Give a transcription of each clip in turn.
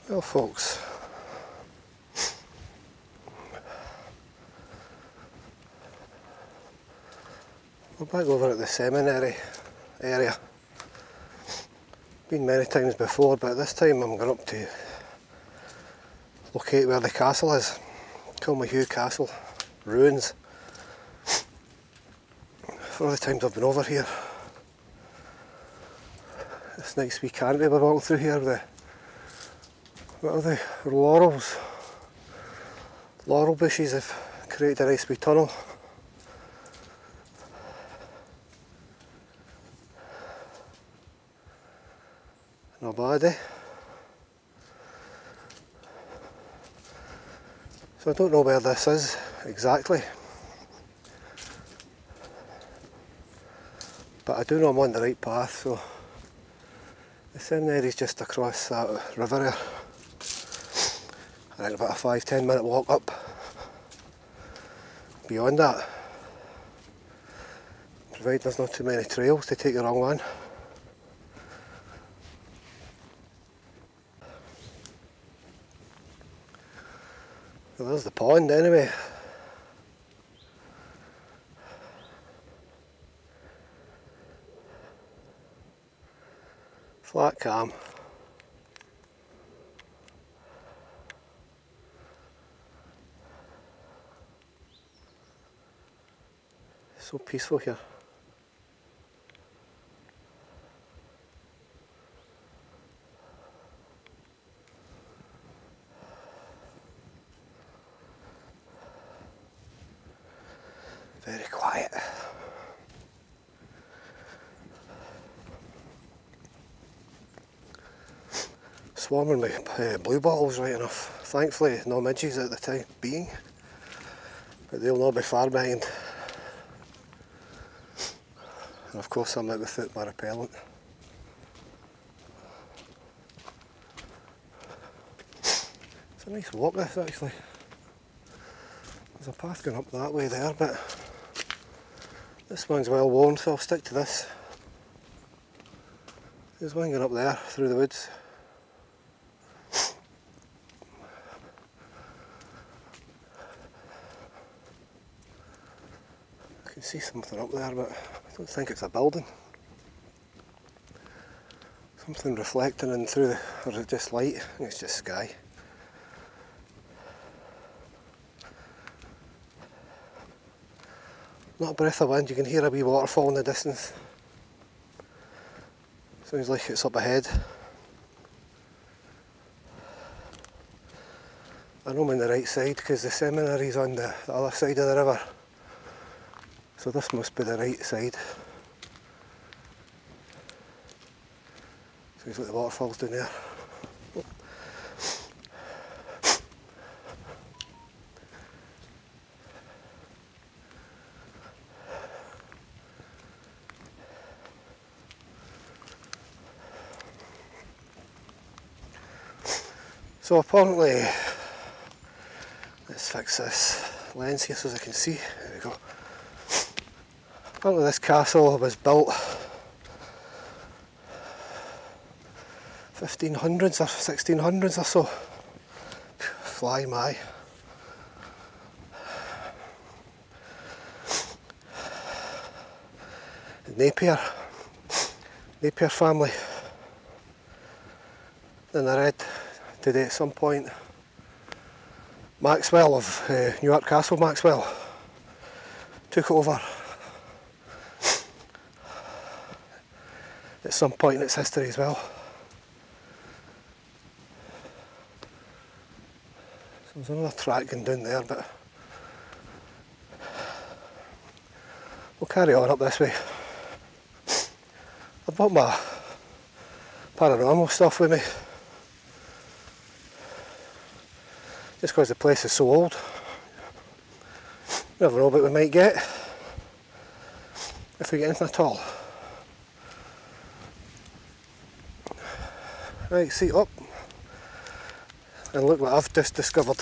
Well folks, we're back over at the seminary area. Been many times before, but this time I'm going up to locate where the castle is. Kilmahue Castle, ruins. For all the times I've been over here. This nice wee canopy we're walking through here, what are they? Laurels. Laurel bushes have created a nice wee tunnel. Not bad, eh? So I don't know where this is exactly, but I do know I'm on the right path. So the seminary is just across that river there. I think about a 5-10 minute walk up. Beyond that, provided there's not too many trails to take the wrong one. Well, there's the pond anyway. Flat calm. So peaceful here. Very quiet. Swarming with blue bottles right enough. Thankfully no midges at the time being, but they'll not be far behind. And of course I'm out without my repellent. It's a nice walk this actually. There's a path going up that way there, but this one's well worn, so I'll stick to this. There's one going up there through the woods. I can see something up there, but I don't think it's a building. Something reflecting in through the, or is it just light? I think it's just sky. Not a breath of wind, you can hear a wee waterfall in the distance. Sounds like it's up ahead. I know I'm on the right side because the seminary's on the other side of the river. So this must be the right side. Sounds like the waterfall's down there. So apparently, let's fix this lens here so as I can see. There we go. Apparently this castle was built 1500s or 1600s or so. Fly my. Napier family. Then I read today at some point Maxwell of Newark Castle Maxwell took it over at some point in its history as well. So there's another track going down there, but we'll carry on up this way. I brought my paranormal stuff with me, just because the place is so old. You never know what we might get, if we get anything at all. Right, seat up, and look what I've just discovered.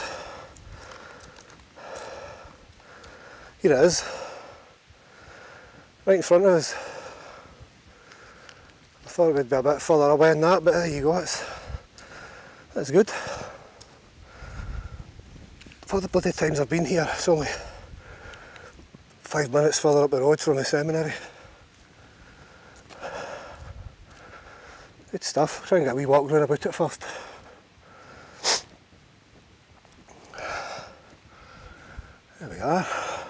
Here it is, right in front of us. I thought it would be a bit further away than that, but there you go, That's good. For the bloody times I've been here, it's only 5 minutes further up the road from the seminary. Good stuff. Try and get a wee walk round about it first. There we are.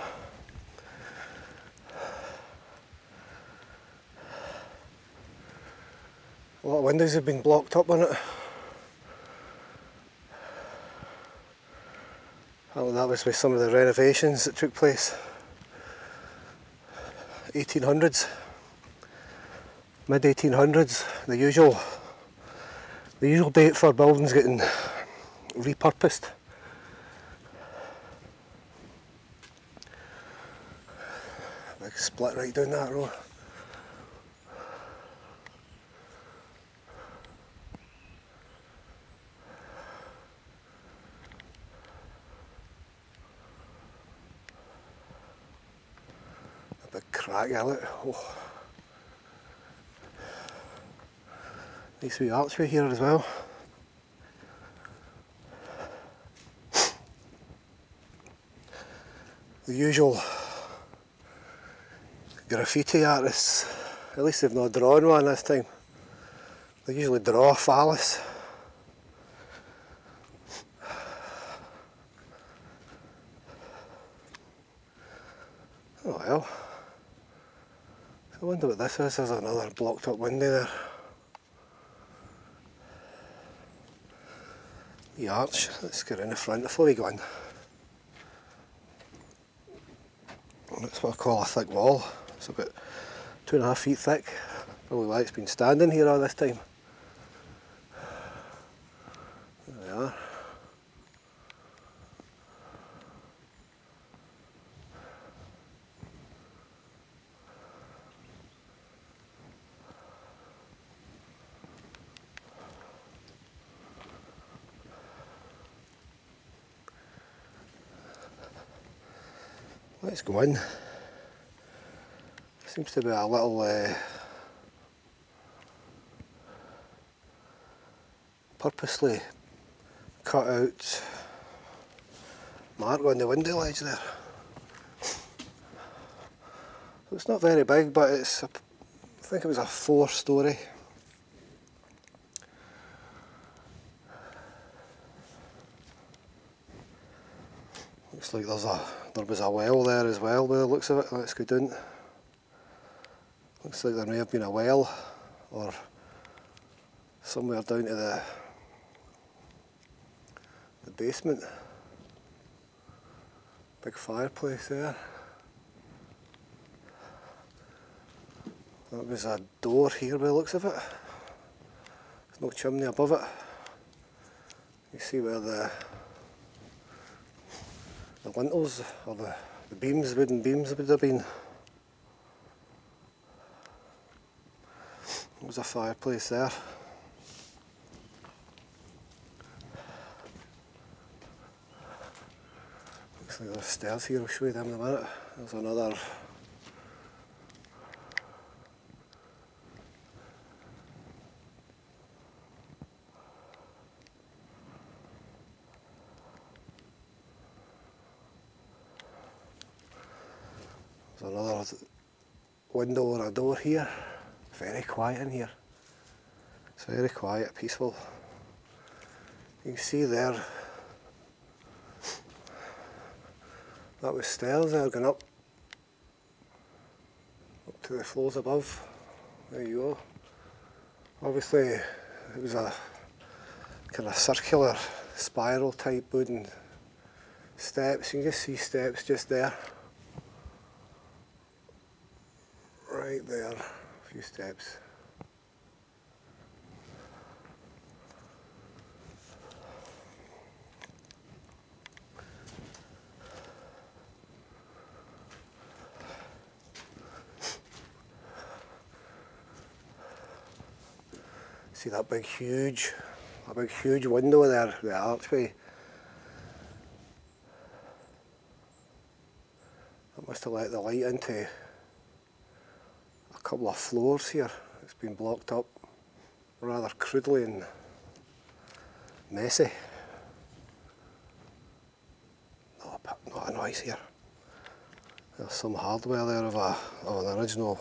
A lot of windows have been blocked up on it. Oh, that was with some of the renovations that took place. 1800s, mid 1800s, the usual date for buildings getting repurposed. Big split right down that road. A big crack, look. Oh. Nice wee archway here as well. The usual graffiti artists, at least they've not drawn one this time. They usually draw a phallus. Oh well. I wonder what this is. There's another blocked up window there. The arch, let's get in the front before we go in. That's what I call a thick wall. It's about 2.5 feet thick. Probably why it's been standing here all this time. There we are. Let's go in. Seems to be a little purposely cut out mark on the window ledge there. So it's not very big, but it's I think it was a 4-storey. Looks like there was a well there as well by the looks of it. Let's go down. Looks like there may have been a well or somewhere down to the basement. Big fireplace there. That was a door here by the looks of it. There's no chimney above it. You see where the lintels or the beams, wooden beams would have been. There's a fireplace there. Looks like there's stairs here, I'll show you them in a minute. There's another window or a door here. Very quiet in here. It's very quiet, peaceful. You can see there, that was stairs there going up to the floors above. There you go. Obviously it was a kind of circular spiral type wooden steps. You can just see steps just there. Right there, a few steps. See that big huge window there, the archway. That must have let the light into a couple of floors here. It's been blocked up rather crudely and messy. Not a noise here. There's some hardware there of an original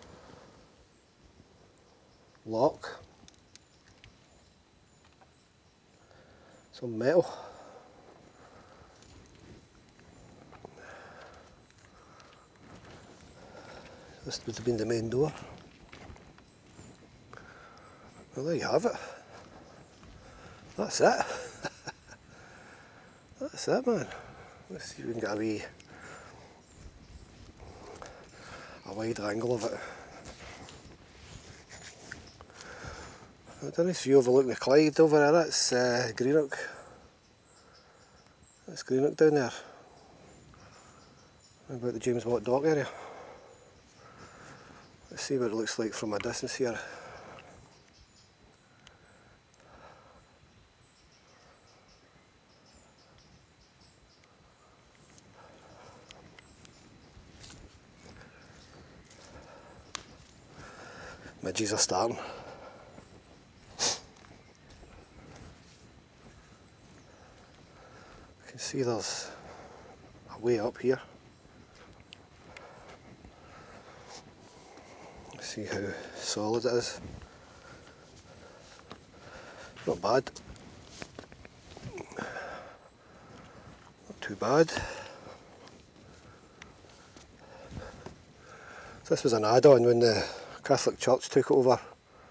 lock. Some metal. This would have been the main door. Well, there you have it. That's it. That's it, man. Let's see if we can get a wide angle of it. I've done this view overlooking the Clyde over there. That's Greenock. That's Greenock down there. About the James Watt Dock area. Let's see what it looks like from a distance here. Midges are starting. You can see there's a way up here. See how solid it is. Not bad. Not too bad. This was an add-on when the Catholic Church took it over a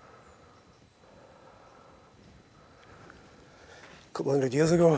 couple hundred years ago.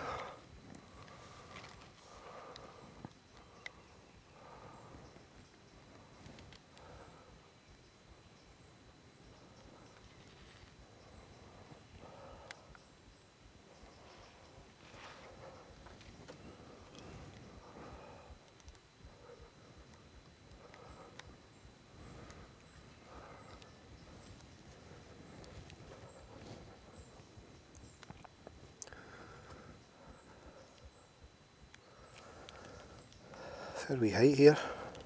Fair wee height here.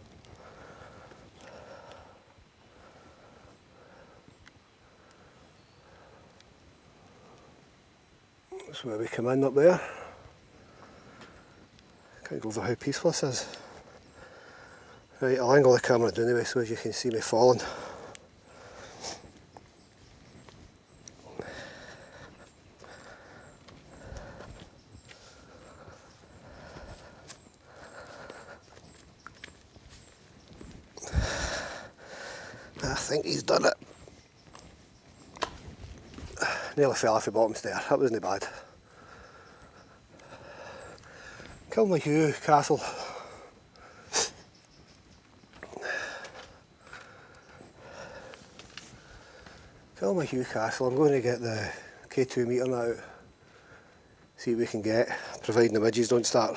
That's where we come in up there. Can't go over how peaceful this is. Right, I'll angle the camera down anyway so as you can see me falling. I think he's done it. Nearly fell off the bottom stair, that wasn't bad. Kilmahew Castle. Kilmahew Castle, I'm going to get the K2 meter out, see what we can get, providing the midges don't start.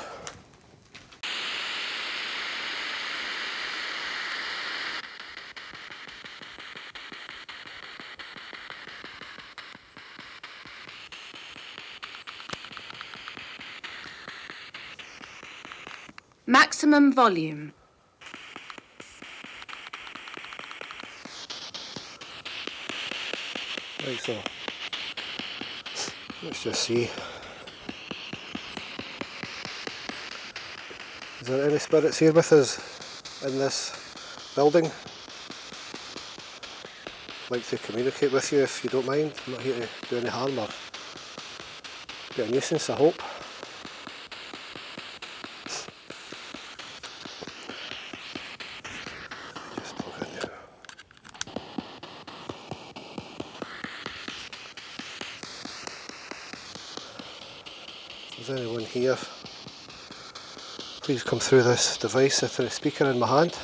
Maximum volume. Right, so let's just see. Is there any spirits here with us in this building? I'd like to communicate with you if you don't mind. I'm not here to do any harm or be a nuisance, I hope. Just plug in there. If there's anyone here, please come through this device with the speaker in my hand.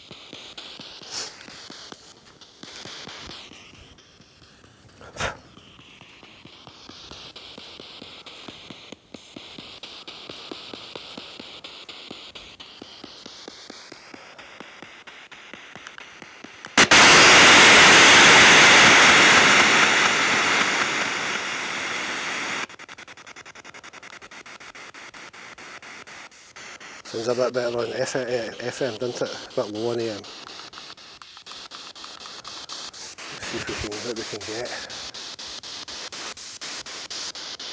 Sounds a bit better on FM, doesn't it? A bit low on AM. Let's see if we can, what we can get.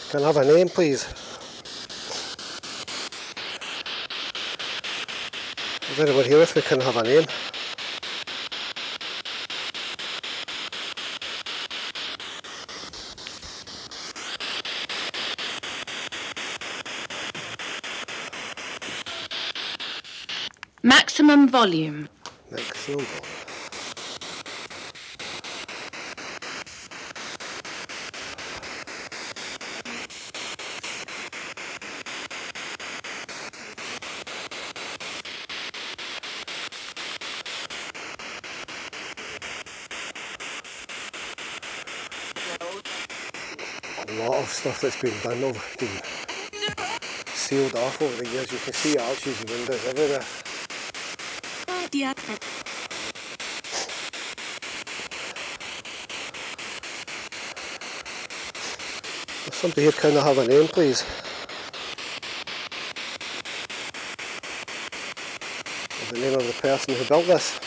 Can I have a name, please? Is anyone here with me? Can I have a name? Maximum volume. Maximum volume. A lot of stuff that's been done over, been sealed off over the years. You can see arches and windows everywhere. If somebody here, can I have a name, please? The name of the person who built this.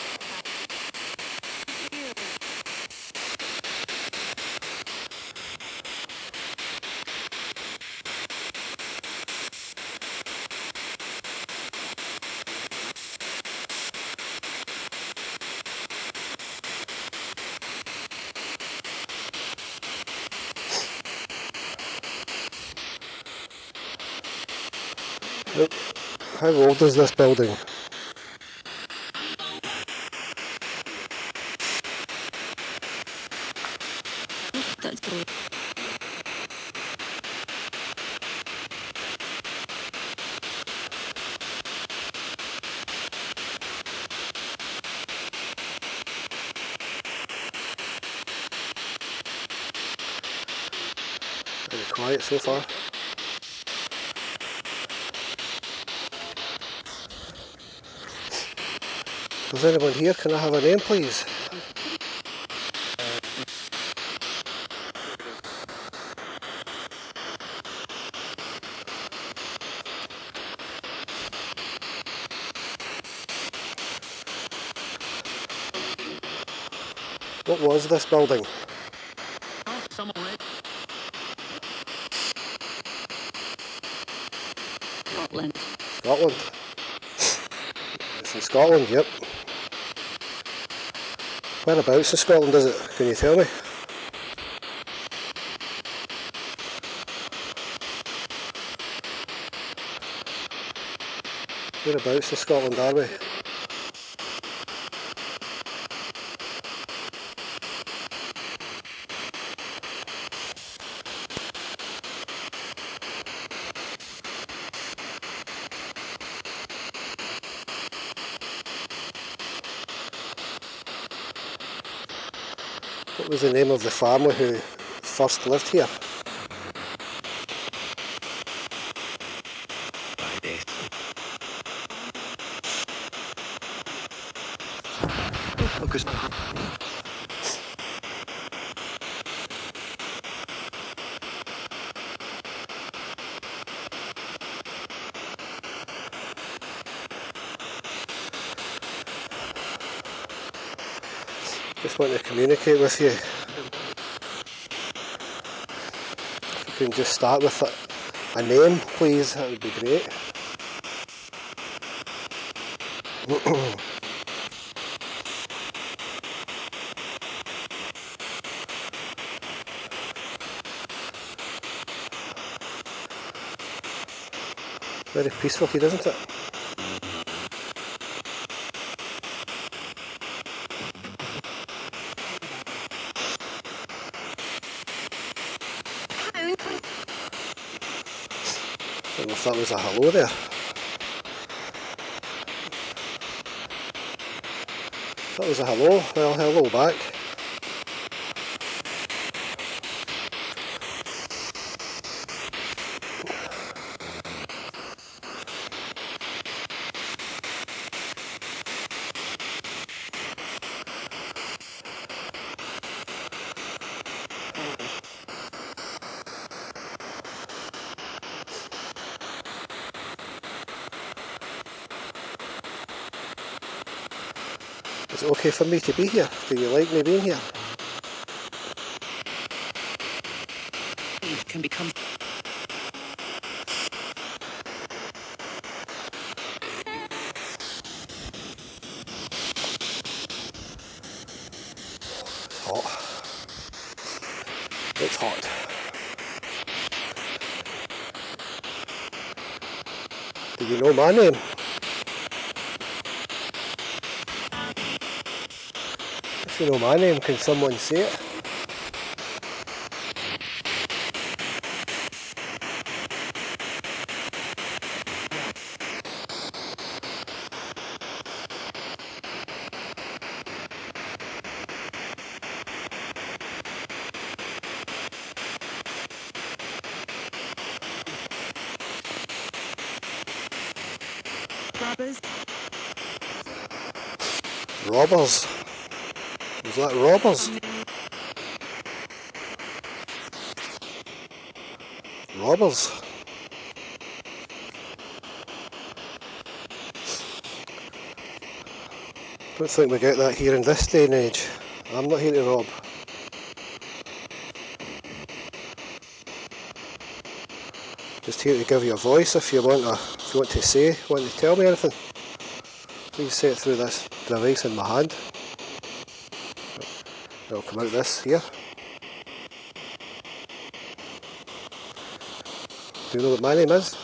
How old is this building? Very quiet so far. If there's anyone here, can I have a name, please? What was this building? Scotland. Scotland. It's in Scotland, yep. Whereabouts in Scotland is it? Can you tell me? Whereabouts in Scotland are we? What was the name of the family who first lived here? Just want to communicate with you. If you can just start with a name, please, that would be great. Very peaceful here, isn't it? I don't know if that was a hello there. That was a hello. Well, hello back. Is it okay for me to be here? Do you like me being here? Can become hot. It's hot. Do you know my name? If you know my name, can someone say it? Robbers. Robbers? Was that robbers? Robbers? Don't think we get that here in this day and age. I'm not here to rob. Just here to give you a voice if you want to say, want to tell me anything. Please say it through this device in my hand. It'll come out this here. Do you know what my name is?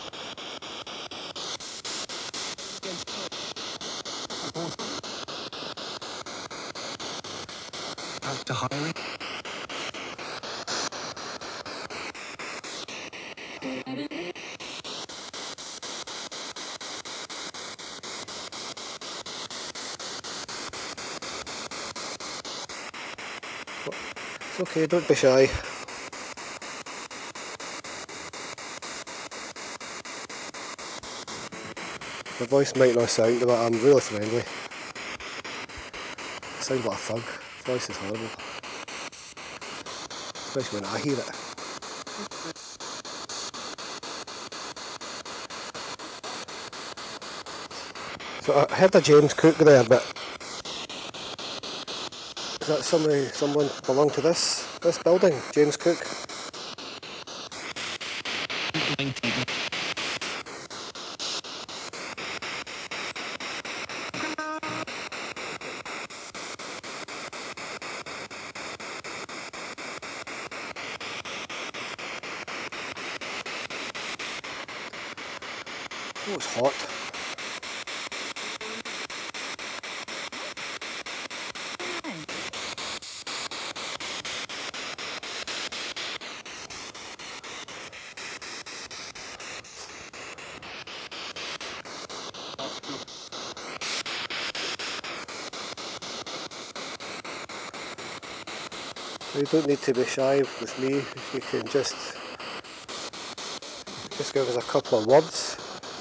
After hiring? It's okay, don't be shy. My voice might not sound, but I'm really friendly. I sound like a thug. Voice is horrible. Especially when I hear it. So I heard a James Cook there, but is that someone belong to this building? James Cook? Oh, it's hot. You don't need to be shy with me. You can just give us a couple of words.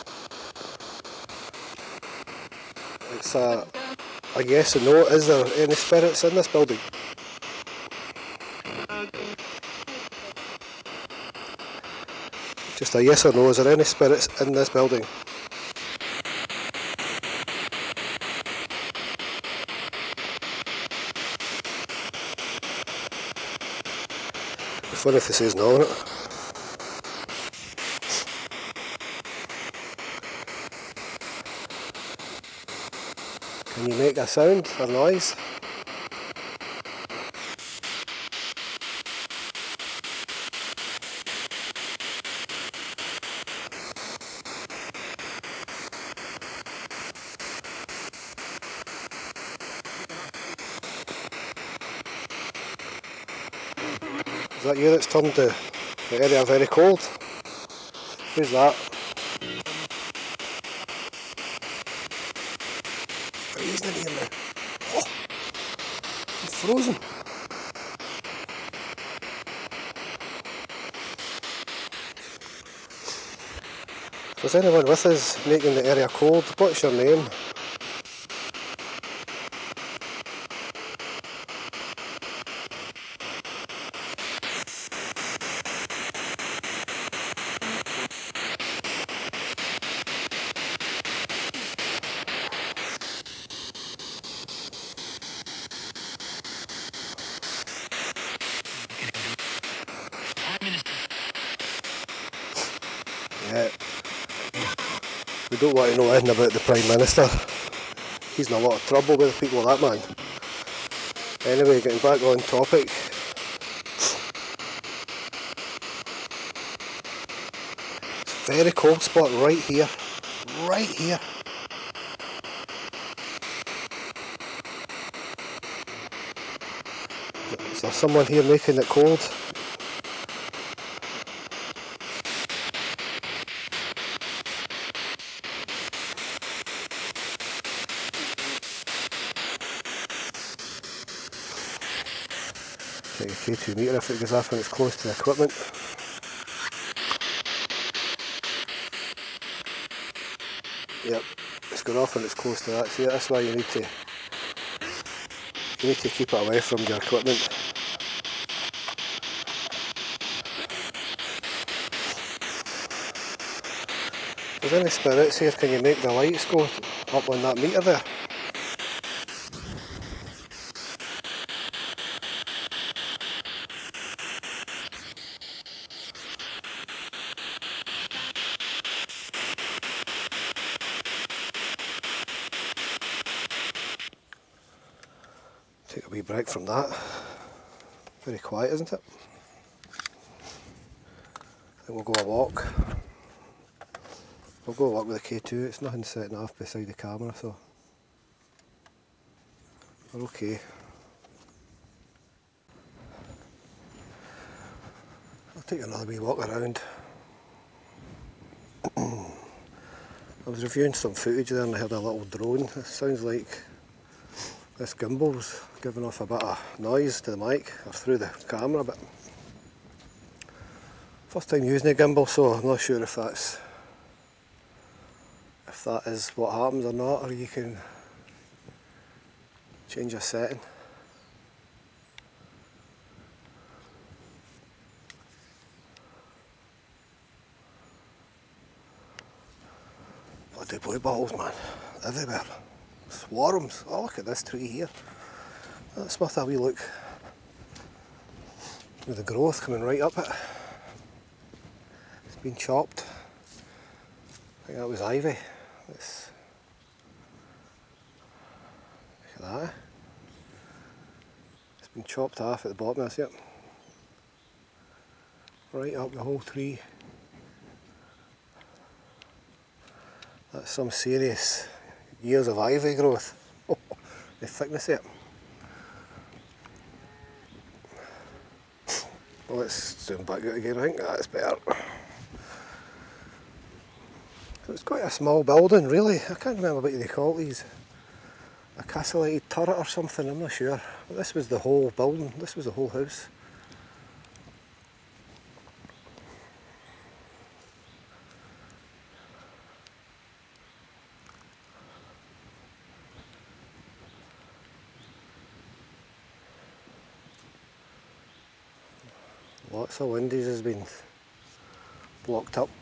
It's a yes and no. Is there any spirits in this building? Just a yes or no. Is there any spirits in this building? It's funny if he says no on it. Can you make a sound or noise? Is that you that's turned the area very cold? Who's that? Freezing in here now. Oh, I'm frozen. If there's anyone with us making the area cold, what's your name? Yeah. We don't want to know anything about the Prime Minister. He's in a lot of trouble with people like that man. Anyway, getting back on topic. Very cold spot right here. Right here. Is there someone here making it cold? Take a K2 meter if it goes off when it's close to the equipment. Yep, it's going off when it's close to that. See, that's why you need to keep it away from your equipment. If there's any spirits here, can you make the lights go up on that meter there? Take a wee break from that. Very quiet, isn't it? I think we'll go a walk. We'll go a walk with the K2. It's nothing setting off beside the camera, so we're okay. I'll take another wee walk around. I was reviewing some footage there and I heard a little drone. It sounds like this gimbal's giving off a bit of noise to the mic or through the camera, but first time using a gimbal, so I'm not sure if that is what happens or not, or you can change a setting. Bloody blue balls, man, everywhere. Swarms. Oh, look at this tree here. That's worth a wee look. With the growth coming right up it. It's been chopped. I think that was ivy. Look at that. It's been chopped off at the bottom, that's it. Right up the whole tree. That's some serious years of ivy growth. Oh, the thickness of it. Well, let's zoom back out again. I think that's better. So it's quite a small building, really. I can't remember what they call these. A castellated turret or something, I'm not sure. But this was the whole building, this was the whole house. Lots of windows has been blocked up.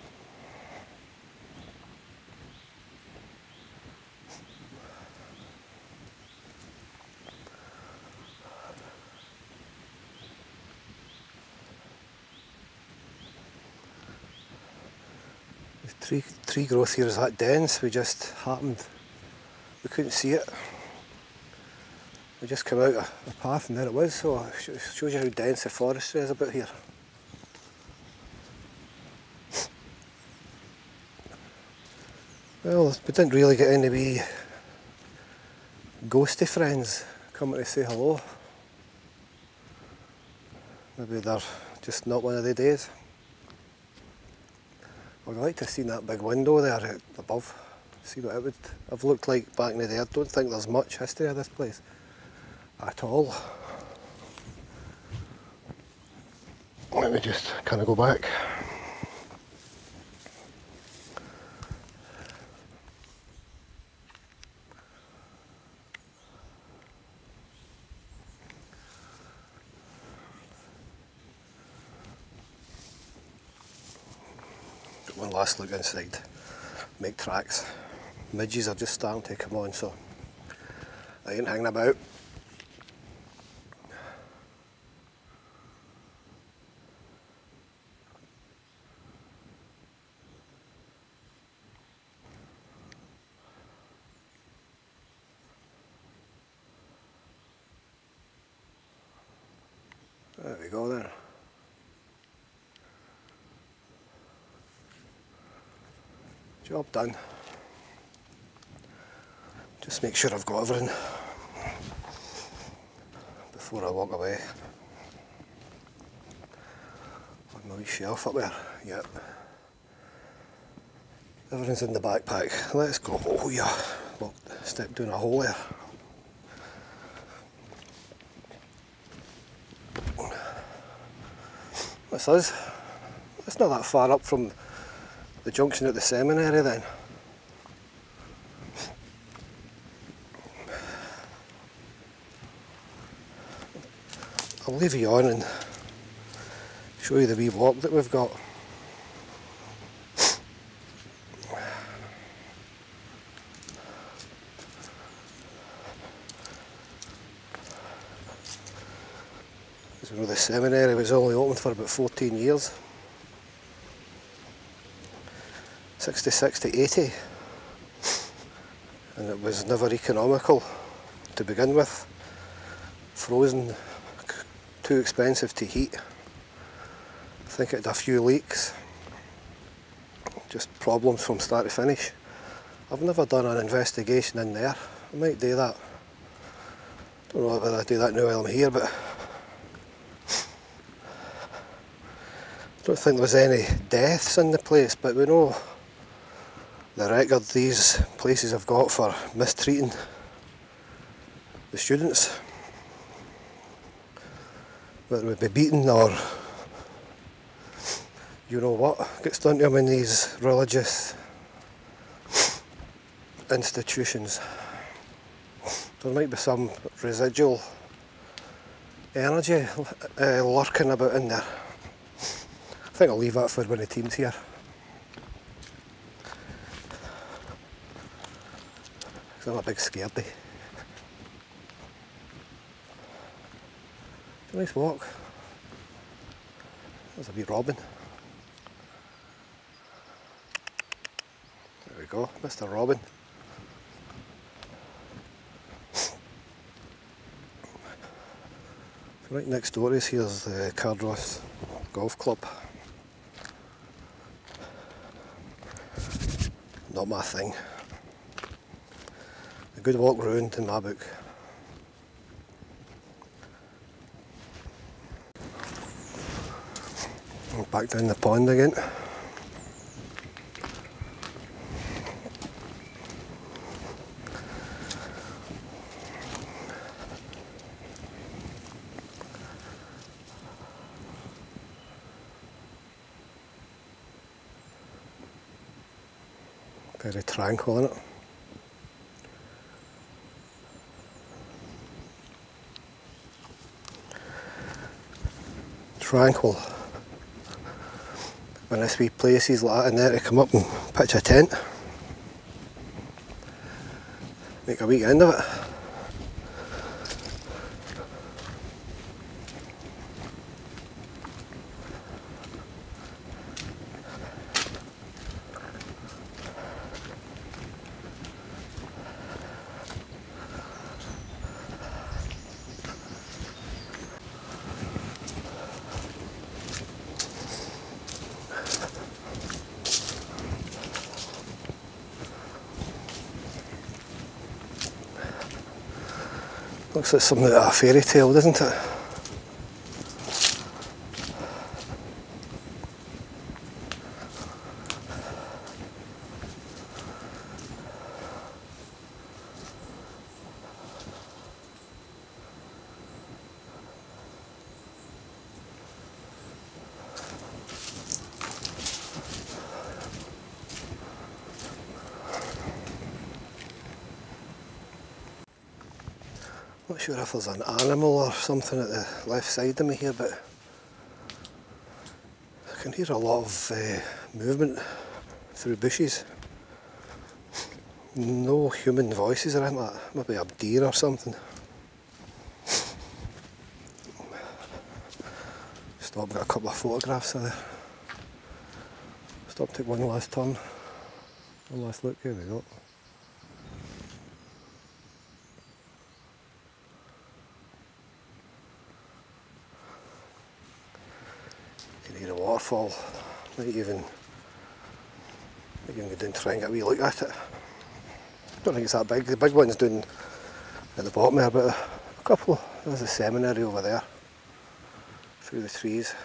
The tree growth here is that dense, we just happened, we couldn't see it. We just came out a path and there it was, so it shows you how dense the forestry is about here. Well, we didn't really get any wee ghosty friends coming to say hello. Maybe they're just not one of the days. I'd like to have seen that big window there above, see what it would have looked like back in the day. I don't think there's much history of this place at all. Let me just kind of go back. One last look inside, make tracks. Midges are just starting to come on, so I ain't hanging about. Job done. Just make sure I've got everything before I walk away. On my wee shelf up there, yep. Everything's in the backpack. Let's go. Oh yeah, well, step down a hole there. This is. It's not that far up from the junction at the seminary then. I'll leave you on and show you the wee walk that we've got. As we know, the seminary was only open for about 14 years. 66 to 80, and it was never economical to begin with. Frozen, too expensive to heat. I think it had a few leaks, just problems from start to finish. I've never done an investigation in there. I might do that. Don't know whether I do that now while I'm here, but I don't think there was any deaths in the place, but we know the record these places have got for mistreating the students, whether it would be beaten or you know what gets done to them in these religious institutions. There might be some residual energy lurking about in there. I think I'll leave that for when the team's here. I'm a big scaredy. Nice walk. There's a wee robin. There we go, Mr. Robin. So right next door is here's the Cardross Golf Club. Not my thing. A good walk round in my book. And back down the pond again. Very tranquil, isn't it? Tranquil. When I see places like that in there to come up and pitch a tent, make a weekend of it. Looks like something out of a fairy tale, doesn't it? Not sure if there's an animal or something at the left side of me here, but I can hear a lot of movement through bushes. No human voices or anything like that. Maybe a deer or something. Stop, got a couple of photographs of there. Stop, take one last turn. One last look, here we go. You can hear a waterfall. Might You can go down and try and get a wee look at it. Don't think it's that big. The big one's down at the bottom there, but a couple. There's a seminary over there, through the trees.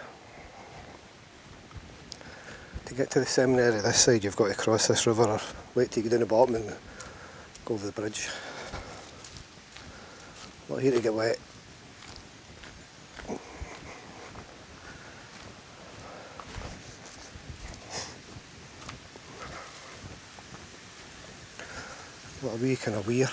To get to the seminary this side, you've got to cross this river or wait till you get down the bottom and go over the bridge. Not here to get wet. Got a wee kind of weir.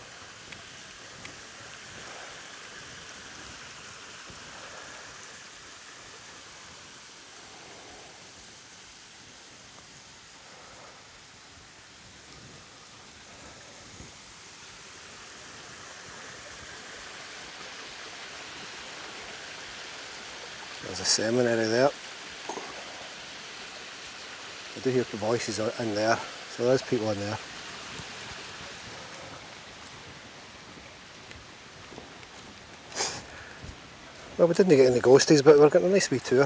There's a seminary there. I do hear the voices in there, so there's people in there. Well, we didn't get any ghosties, but we're getting a nice wee tour.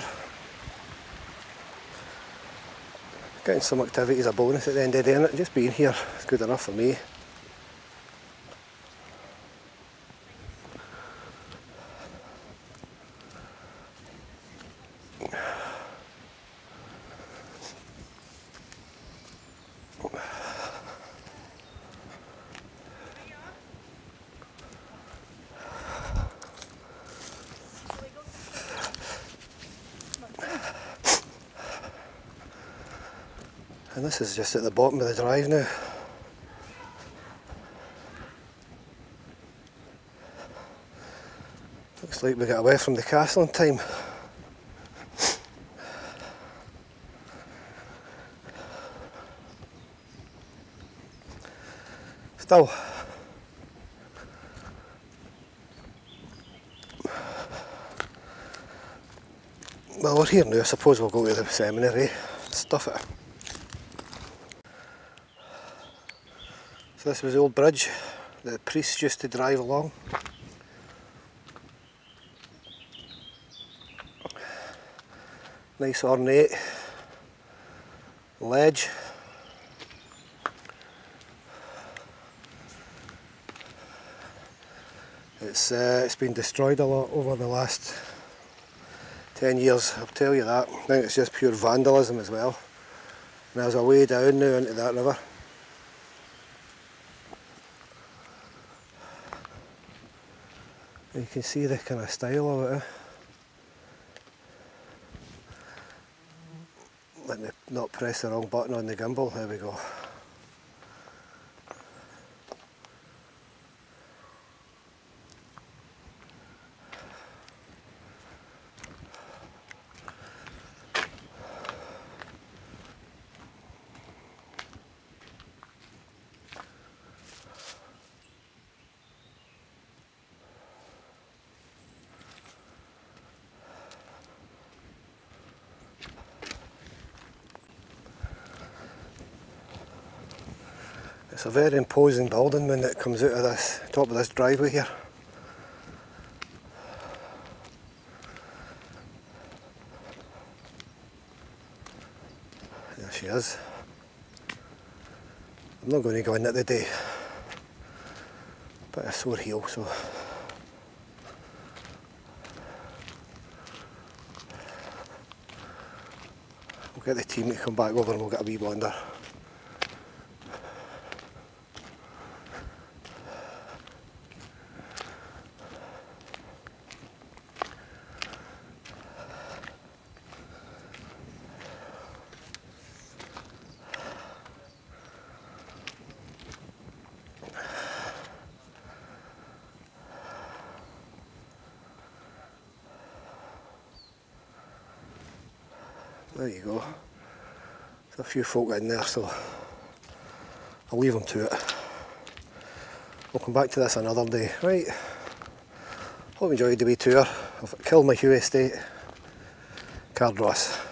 Getting some activity is a bonus at the end of the day, and just being here is good enough for me. And this is just at the bottom of the drive now. Looks like we got away from the castle in time. Still, well, we're here now. I suppose we'll go to the seminary, stuff it. So this was the old bridge that the priests used to drive along. Nice ornate ledge. It's been destroyed a lot over the last 10 years, I'll tell you that. I think it's just pure vandalism as well. And there's a way down now into that river. You can see the kind of style of it. Let me not press the wrong button on the gimbal. There we go. It's a very imposing building when it comes out of this top of this driveway here. There she is. I'm not going to go in it today. Bit of a sore heel, so we'll get the team to come back over and we'll get a wee wander. There you go. There's a few folk in there, so I'll leave them to it. We'll come back to this another day. Right, hope you enjoyed the wee tour of Kilmahew Estate, Cardross.